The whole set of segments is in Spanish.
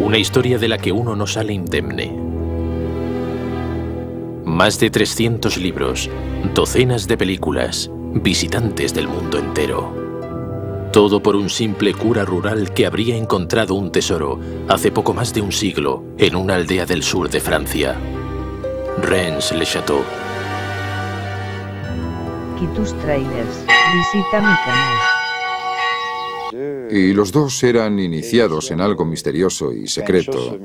Una historia de la que uno no sale indemne. Más de 300 libros, docenas de películas, visitantes del mundo entero. Todo por un simple cura rural que habría encontrado un tesoro hace poco más de un siglo en una aldea del sur de Francia. Rennes-le-Château. Kitus Trailers, visita mi canal. Y los dos eran iniciados en algo misterioso y secreto.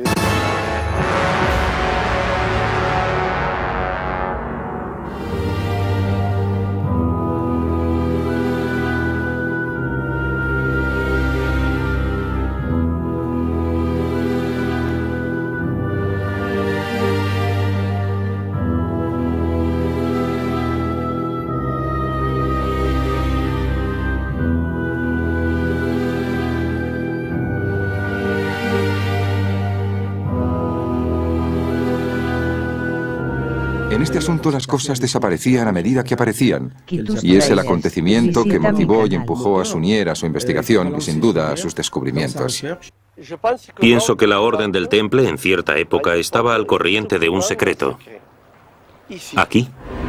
En este asunto las cosas desaparecían a medida que aparecían, y es el acontecimiento que motivó y empujó a Sunier a su investigación y sin duda a sus descubrimientos. Pienso que la Orden del Temple en cierta época estaba al corriente de un secreto. Aquí